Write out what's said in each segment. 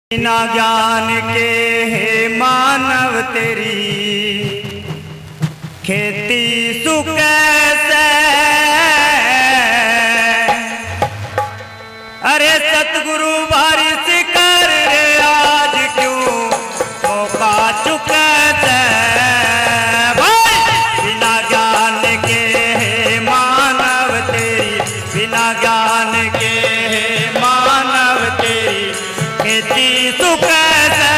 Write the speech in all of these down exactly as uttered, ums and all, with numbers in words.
बिना ज्ञान के है मानव तेरी खेती सुख कैसे। अरे सतगुरु बारिश कर रे आज क्यों मौका चुका है। बिना ज्ञान के है मानव तेरी, बिना ज्ञान के है मानव तेरी खेती सुख है।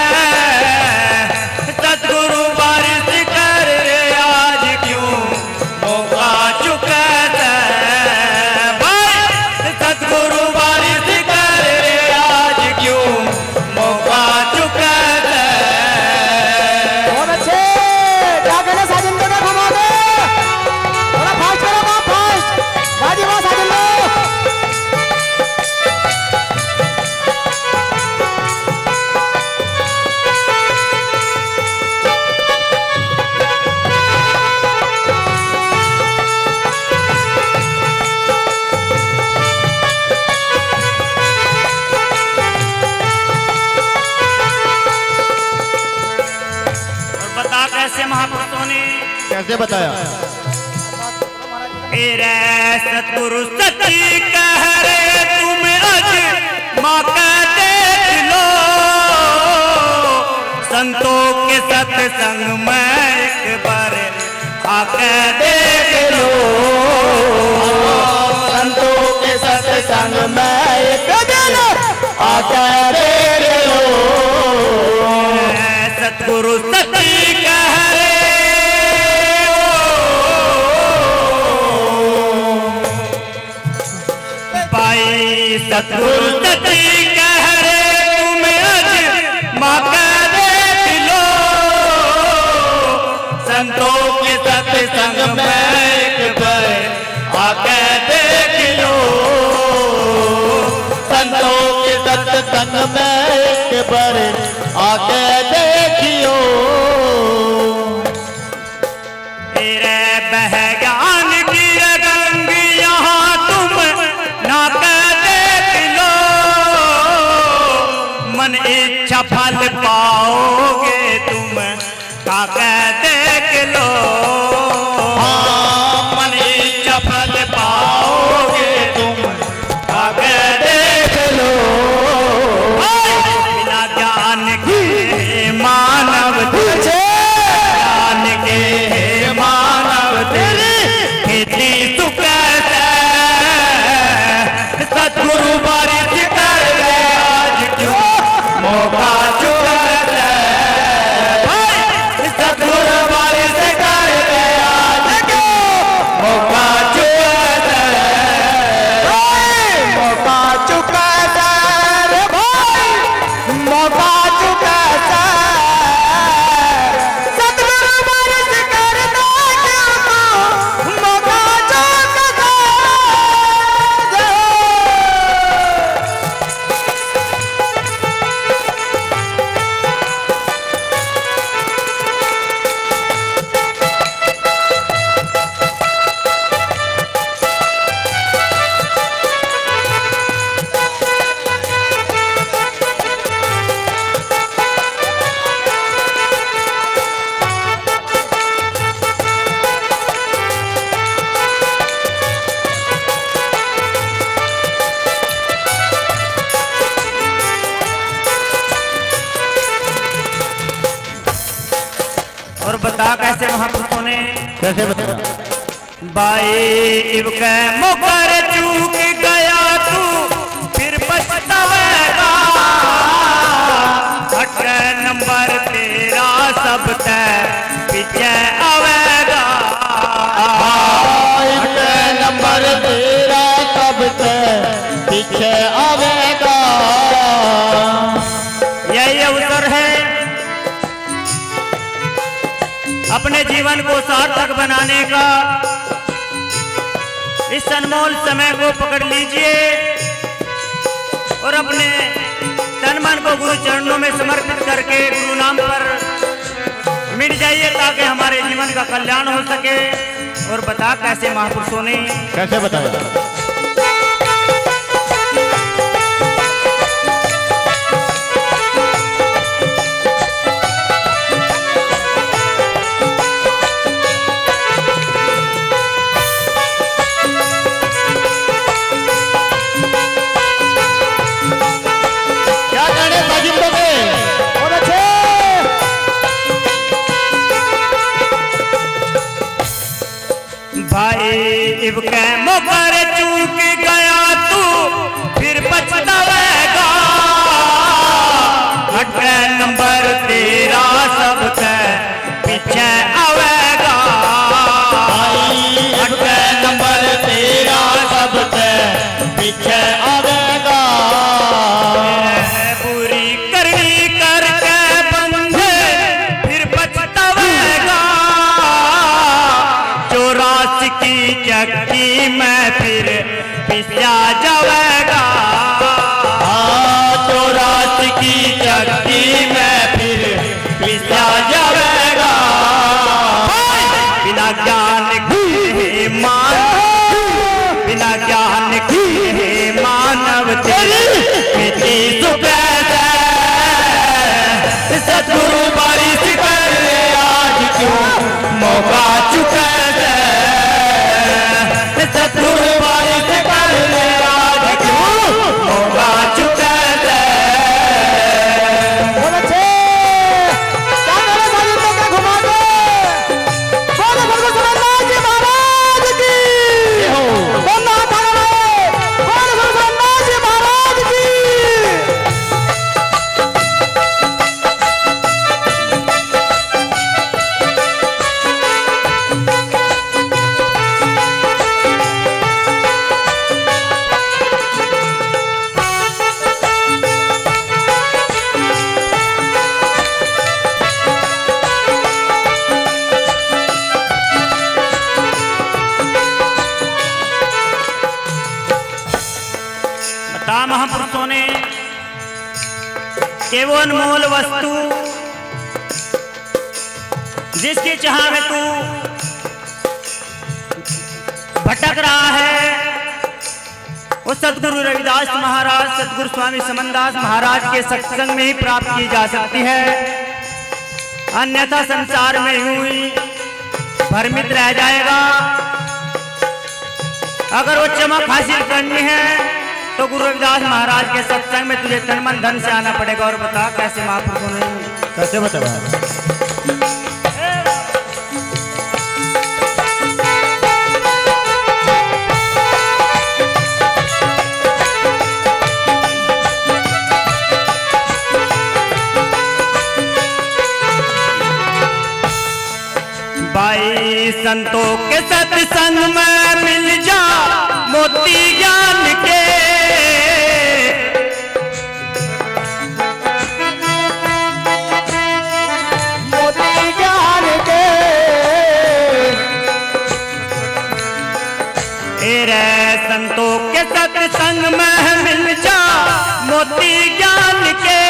सतगुरु बारिश कर रे आज क्यों मौका चुका है। सतगुरु बारिश कर रे आज क्यों मौका चुका है। बहुत अच्छे, क्या कहना साजिन को देखो माने, थोड़ा फास्ट करो मां, फास्ट बाजी मां साजिन लो। कैसे महापुरुषों ने कैसे बताया। मेरे सतगुरु सच्ची कह रहे तुम अज मौका देख लो। संतों के सत्संग में एक बार आके देख लो। संतों के सत्संग में एक दिन आके देख लो। सतगुरु सच्ची कह रहे भाई, सतगुरु सच्ची कह रहे तुम अज मौका देख लो। संतों के सत्संग में एक बार आके देख लो। संतों के सत्संग में एक बार आके देखियो। तेरे बह ज्ञान की रंग यहाँ तुम ना कर देख लो। मन इच्छा फल पाओगे तुम काके देख लो। हाँ, मन इच्छा फल पाओगे तुम काके देख लो। बिना ज्ञान के मानव तुझे, ज्ञान के मानव तेरी खेती सुख है। सतगुरु बारिश कर दे आज क्यों मौका चुका है। सतगुरु बारिश कर दे आज क्यों मौका चुका है। मौका चुका है रे भाई, मौका चुका है। सतगुरु बारिश कर दे क्यों मौका चुका है। और बता कैसे महापुरुषों ने कैसे बताया। बाई इबके मुकर चूक गया तू फिर पछतावेगा। अठ नंबर तेरा सब तय पीछे आवेगा। एक नंबर तेरा कब तक पीछे आवेगा। यही अवसर है अपने जीवन को सार्थक बनाने का। इस अनमोल समय को पकड़ लीजिए और अपने तन मन को गुरु चरणों में समर्पित करके गुरु नाम पर मिट जाइए ताकि हमारे जीवन का कल्याण हो सके। और बता कैसे महापुरुषों ने कैसे बताया। ता महापुरुषों ने कि वो अनमोल वस्तु जिसकी चाह में तू भटक रहा है, वो सतगुरु रविदास महाराज, सतगुरु स्वामी समनदास महाराज के सत्संग में ही प्राप्त की जा सकती है। अन्यथा संसार में यूं ही भ्रमित रह जाएगा। अगर वो चमक हासिल करनी है तो गुरु रविदास महाराज के सत्संग में तुझे तन मन धन से आना पड़ेगा। और बता कैसे महापुरुषों ने कैसे बता भाई संतों के सत्संग में मिल जा मोती ज्ञान के, मोती ज्ञान के तेरे संतों के सत्संग में मिल जा मोती ज्ञान के,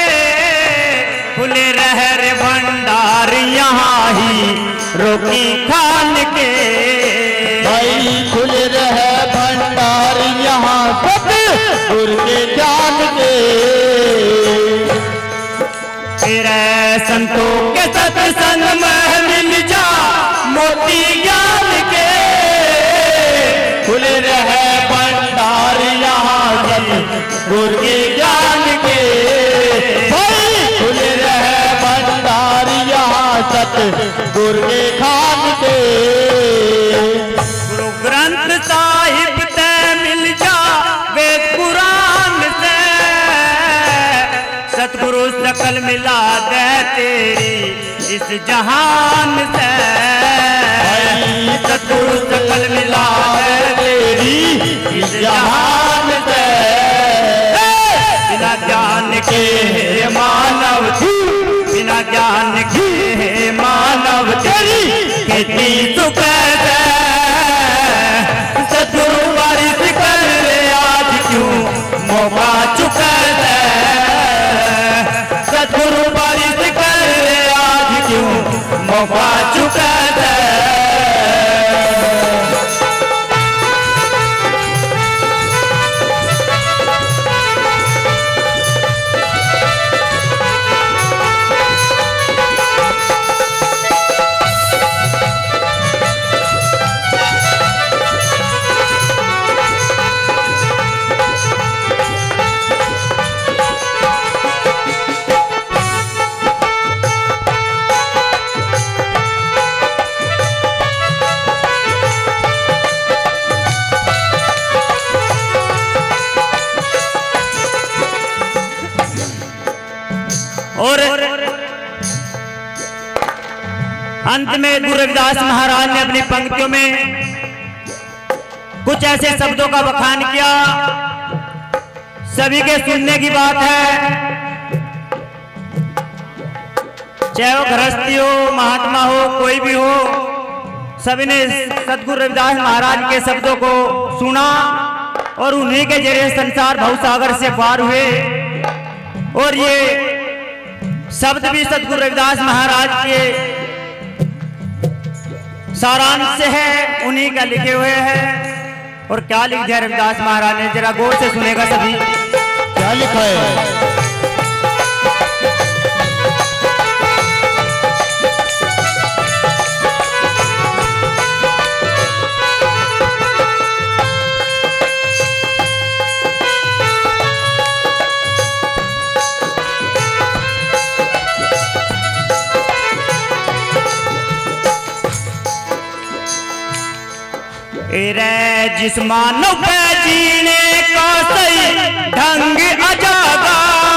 खुले रह रे भंडार यहाँ ही रोकी खान के। भाई खुले रहे भंडार यहाँ सतगुरु के ज्ञान के, तेरे संतों के सत्संग में मिल जा मोती ज्ञान के, खुले रहे भंडार यहाँ सतगुरु के ज्ञान के। भाई खुले रहे भंडार यहाँ सतगुरु के खान के। गुरु ग्रंथ साहिब ते मिल जा वेद पुराण से, सतगुरु सकल मिला दे तेरी इस जहान से। सतगुरु सकल मिला दे तेरी इस जहान से। बिना ज्ञान के मानव, बिना ज्ञान के मानव तेरी खेती तो कैसे। सतगुरु बारिश कर ले आज क्यों मौका चुका है, सतगुरु बारिश कर ले आज क्यों मौका चुका है। और अंत में गुरु रविदास महाराज ने अपनी पंक्तियों में कुछ ऐसे शब्दों का बखान किया, सभी के सुनने की बात है। चाहे वो गृहस्थी हो, महात्मा हो, कोई भी हो, सभी ने सतगुरु रविदास महाराज के शब्दों को सुना और उन्हीं के जरिए संसार भवसागर से पार हुए। और ये शब्द भी सतगुरु रविदास महाराज के सारांश से है, उन्हीं का लिखे हुए हैं। और क्या लिख दिया रविदास महाराज ने, जरा गौर से सुनेगा सभी। क्या लिखा है? रे जिस मानव पे जीने का सही ढंग अजागा,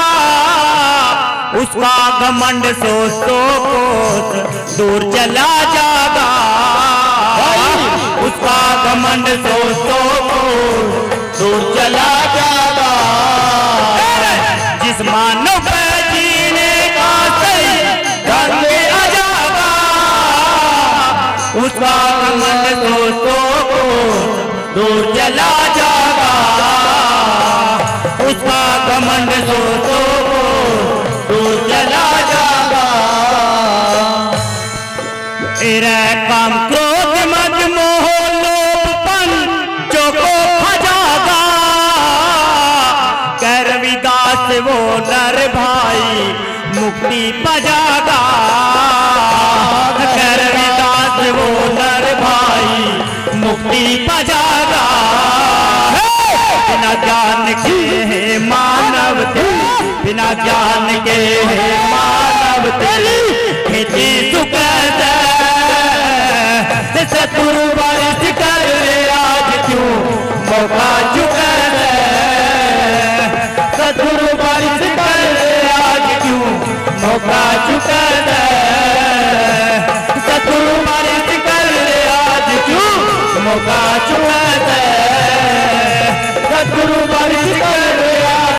उसका घमंड सो सौ कोस दूर चला जागा, उसका घमंड सो सौ कोस दूर चला जागा। जिस मानव पे जीने का सही ढंग अजागा, उसका घमंड सो सौ दूर चला जागा। घमंड सोचो तू चला जागा। एरे काम क्रोध मद मोह लोभपन चोको खजागा। कह रविदास वो नर भाई मुक्ति पजागा। कह रविदास वो नर भाई मुक्ति पजागा। बिना ज्ञान के है मानव तेरी, बिना ज्ञान के है मानव तेरी खेती सुकत। सतुरु बारिश कर ले आज क्यों मौका चुका है। सतुरु बारिश कर ले आज क्यों मौका चुका है। सतुरु बारिश कर ले आज क्यों मौका चुका